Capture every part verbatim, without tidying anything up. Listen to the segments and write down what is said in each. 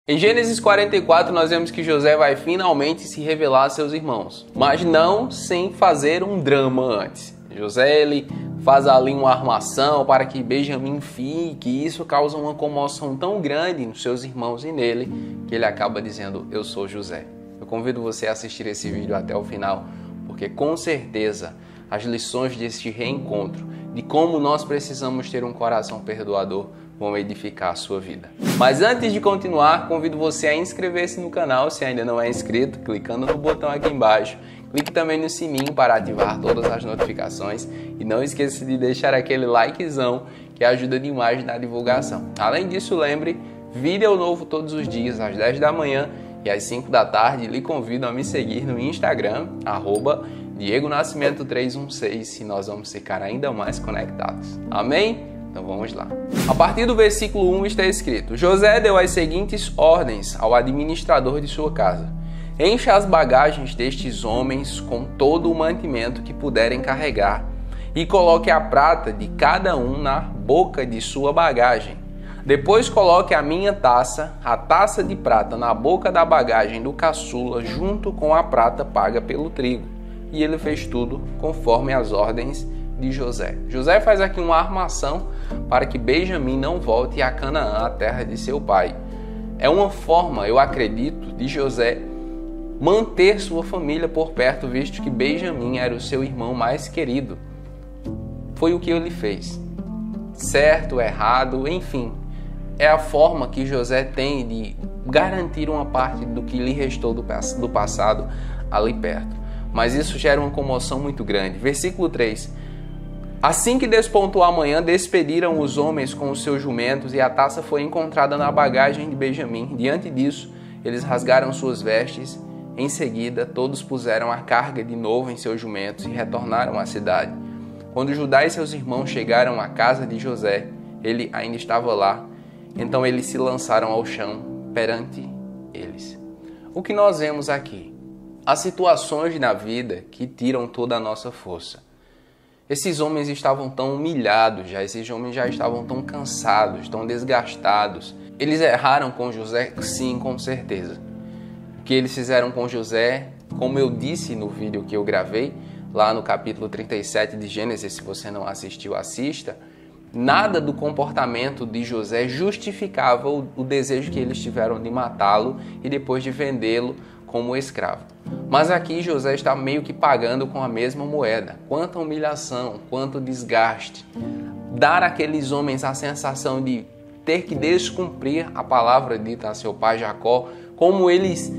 Em Gênesis quarenta e quatro, nós vemos que José vai finalmente se revelar a seus irmãos, mas não sem fazer um drama antes. José, ele faz ali uma armação para que Benjamim fique, e isso causa uma comoção tão grande nos seus irmãos e nele, que ele acaba dizendo, eu sou José. Eu convido você a assistir esse vídeo até o final, porque com certeza as lições deste reencontro, de como nós precisamos ter um coração perdoador, vão edificar a sua vida. Mas antes de continuar, convido você a inscrever-se no canal se ainda não é inscrito, clicando no botão aqui embaixo. Clique também no sininho para ativar todas as notificações e não esqueça de deixar aquele likezão que ajuda demais na divulgação. Além disso, lembre, vídeo novo todos os dias às dez da manhã e às cinco da tarde. Lhe convido a me seguir no Instagram, arroba Diego Nascimento três um seis, e nós vamos ficar ainda mais conectados. Amém? Então vamos lá. A partir do versículo um está escrito: José deu as seguintes ordens ao administrador de sua casa: encha as bagagens destes homens com todo o mantimento que puderem carregar e coloque a prata de cada um na boca de sua bagagem. Depois coloque a minha taça, a taça de prata, na boca da bagagem do caçula, junto com a prata paga pelo trigo. E ele fez tudo conforme as ordens de José. José faz aqui uma armação para que Benjamim não volte a Canaã, a terra de seu pai. É uma forma, eu acredito, de José manter sua família por perto, visto que Benjamim era o seu irmão mais querido. Foi o que ele fez. Certo, errado, enfim. É a forma que José tem de garantir uma parte do que lhe restou do passado ali perto. Mas isso gera uma comoção muito grande. Versículo três. Assim que despontou a manhã, despediram os homens com os seus jumentos e a taça foi encontrada na bagagem de Benjamim. Diante disso, eles rasgaram suas vestes. Em seguida, todos puseram a carga de novo em seus jumentos e retornaram à cidade. Quando Judá e seus irmãos chegaram à casa de José, ele ainda estava lá. Então eles se lançaram ao chão perante eles. O que nós vemos aqui? As situações na vida que tiram toda a nossa força. Esses homens estavam tão humilhados já, esses homens já estavam tão cansados, tão desgastados. Eles erraram com José? Sim, com certeza. O que eles fizeram com José, como eu disse no vídeo que eu gravei, lá no capítulo trinta e sete de Gênesis, se você não assistiu, assista, nada do comportamento de José justificava o, o desejo que eles tiveram de matá-lo e depois de vendê-lo como escravo. Mas aqui José está meio que pagando com a mesma moeda. Quanta humilhação, quanto desgaste. Dar àqueles homens a sensação de ter que descumprir a palavra dita a seu pai Jacó, como eles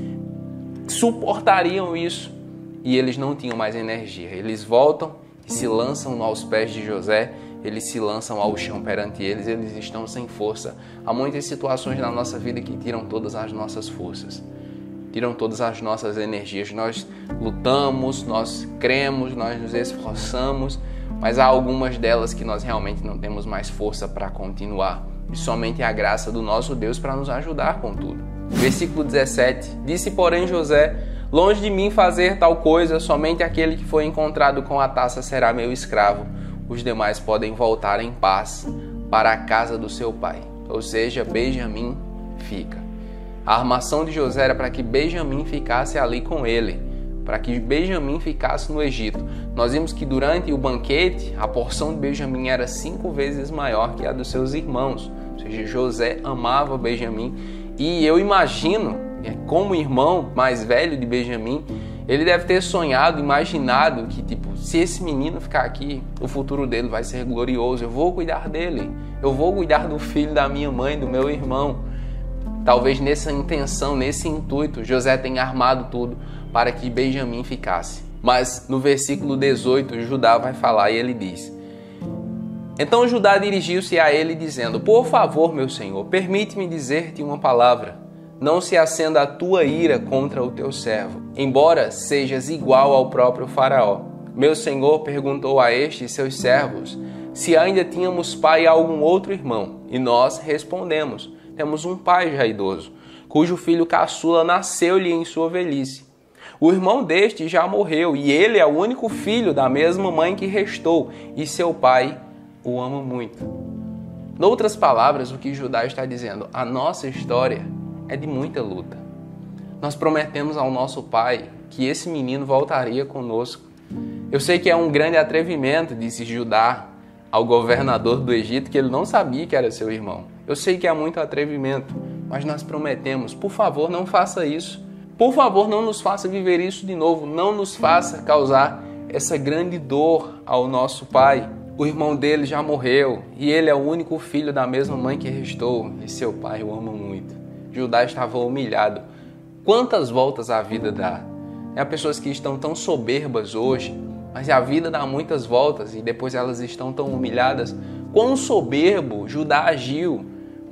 suportariam isso? E eles não tinham mais energia. Eles voltam e se lançam aos pés de José, eles se lançam ao chão perante eles, eles estão sem força. Há muitas situações na nossa vida que tiram todas as nossas forças. Tiram todas as nossas energias. Nós lutamos, nós cremos, nós nos esforçamos, mas há algumas delas que nós realmente não temos mais força para continuar. E somente a graça do nosso Deus para nos ajudar com tudo. Versículo dezessete. Disse, porém, José, longe de mim fazer tal coisa, somente aquele que foi encontrado com a taça será meu escravo. Os demais podem voltar em paz para a casa do seu pai. Ou seja, Benjamim fica. A armação de José era para que Benjamim ficasse ali com ele, para que Benjamim ficasse no Egito. Nós vimos que durante o banquete, a porção de Benjamim era cinco vezes maior que a dos seus irmãos. Ou seja, José amava Benjamim e eu imagino, como irmão mais velho de Benjamim, ele deve ter sonhado, imaginado que, tipo, se esse menino ficar aqui, o futuro dele vai ser glorioso, eu vou cuidar dele, eu vou cuidar do filho da minha mãe, do meu irmão. Talvez nessa intenção, nesse intuito, José tenha armado tudo para que Benjamim ficasse. Mas no versículo dezoito, Judá vai falar e ele diz: Então Judá dirigiu-se a ele dizendo, por favor, meu senhor, permite-me dizer-te uma palavra. Não se acenda a tua ira contra o teu servo, embora sejas igual ao próprio faraó. Meu senhor perguntou a estes seus servos se ainda tínhamos pai e algum outro irmão. E nós respondemos, temos um pai já idoso, cujo filho caçula nasceu-lhe em sua velhice. O irmão deste já morreu, e ele é o único filho da mesma mãe que restou, e seu pai o ama muito. Noutras palavras, o que Judá está dizendo, a nossa história é de muita luta. Nós prometemos ao nosso pai que esse menino voltaria conosco. Eu sei que é um grande atrevimento, disse Judá ao governador do Egito, que ele não sabia que era seu irmão. Eu sei que é muito atrevimento, mas nós prometemos, por favor, não faça isso. Por favor, não nos faça viver isso de novo. Não nos faça causar essa grande dor ao nosso pai. O irmão dele já morreu e ele é o único filho da mesma mãe que restou. E seu pai o ama muito. Judá estava humilhado. Quantas voltas a vida dá? Há pessoas que estão tão soberbas hoje, mas a vida dá muitas voltas e depois elas estão tão humilhadas. Quão soberbo Judá agiu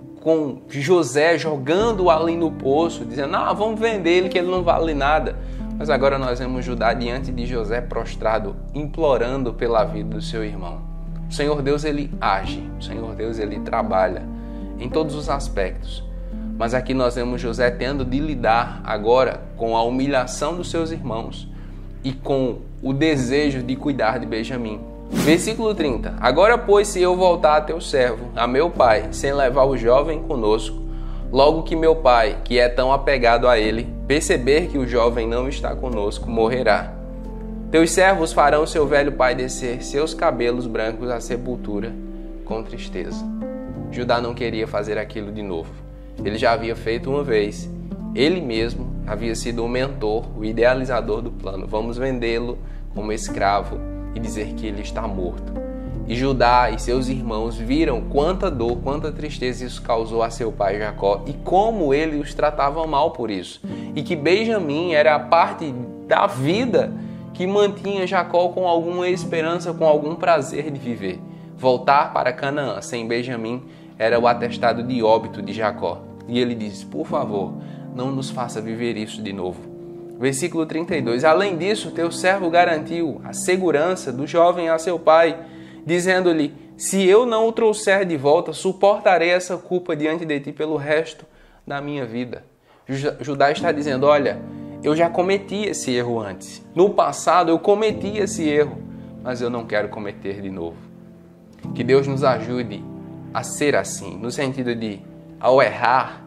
com José jogando ali no poço, dizendo, ah, vamos vender ele que ele não vale nada. Mas agora nós vemos Judá diante de José prostrado, implorando pela vida do seu irmão. O Senhor Deus, ele age, o Senhor Deus, ele trabalha em todos os aspectos. Mas aqui nós vemos José tendo de lidar agora com a humilhação dos seus irmãos e com o desejo de cuidar de Benjamim. Versículo trinta. Agora, pois, se eu voltar a teu servo, a meu pai, sem levar o jovem conosco, logo que meu pai, que é tão apegado a ele, perceber que o jovem não está conosco, morrerá. Teus servos farão seu velho pai descer seus cabelos brancos à sepultura com tristeza. Judá não queria fazer aquilo de novo. Ele já havia feito uma vez. Ele mesmo havia sido o mentor, o idealizador do plano. Vamos vendê-lo como escravo e dizer que ele está morto. E Judá e seus irmãos viram quanta dor, quanta tristeza isso causou a seu pai Jacó e como ele os tratava mal por isso. E que Benjamim era a parte da vida que mantinha Jacó com alguma esperança, com algum prazer de viver. Voltar para Canaã sem Benjamim era o atestado de óbito de Jacó. E ele diz, por favor, não nos faça viver isso de novo. Versículo trinta e dois. Além disso, teu servo garantiu a segurança do jovem a seu pai, dizendo-lhe, se eu não o trouxer de volta, suportarei essa culpa diante de ti pelo resto da minha vida. Judá está dizendo, olha, eu já cometi esse erro antes. No passado eu cometi esse erro, mas eu não quero cometer de novo. Que Deus nos ajude a ser assim, no sentido de, ao errar,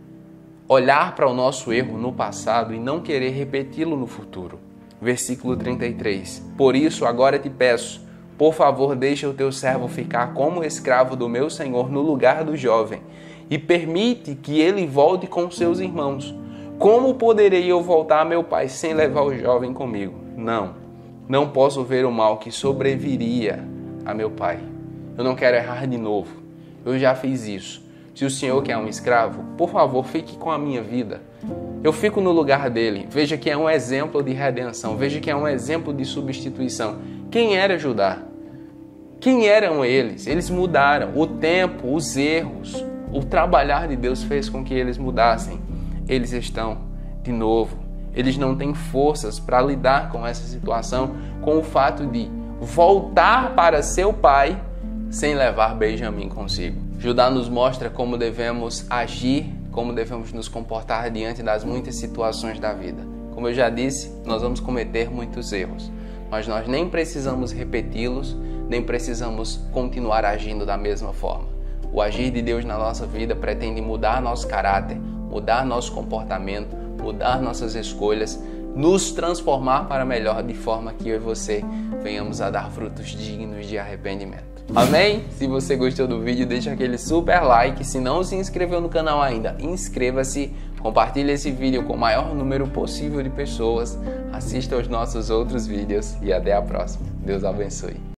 olhar para o nosso erro no passado e não querer repeti-lo no futuro. Versículo trinta e três. Por isso, agora te peço, por favor, deixa o teu servo ficar como escravo do meu senhor no lugar do jovem e permite que ele volte com seus irmãos. Como poderei eu voltar a meu pai sem levar o jovem comigo? Não, não posso ver o mal que sobreviria a meu pai. Eu não quero errar de novo. Eu já fiz isso. Se o Senhor quer um escravo, por favor, fique com a minha vida. Eu fico no lugar dele. Veja que é um exemplo de redenção. Veja que é um exemplo de substituição. Quem era Judá? Quem eram eles? Eles mudaram. O tempo, os erros, o trabalhar de Deus fez com que eles mudassem. Eles estão de novo. Eles não têm forças para lidar com essa situação, com o fato de voltar para seu pai sem levar Benjamim consigo. Judá nos mostra como devemos agir, como devemos nos comportar diante das muitas situações da vida. Como eu já disse, nós vamos cometer muitos erros, mas nós nem precisamos repeti-los, nem precisamos continuar agindo da mesma forma. O agir de Deus na nossa vida pretende mudar nosso caráter, mudar nosso comportamento, mudar nossas escolhas, nos transformar para melhor, de forma que eu e você venhamos a dar frutos dignos de arrependimento. Amém? Se você gostou do vídeo, deixa aquele super like. Se não se inscreveu no canal ainda, inscreva-se, compartilhe esse vídeo com o maior número possível de pessoas, assista aos nossos outros vídeos e até a próxima. Deus abençoe.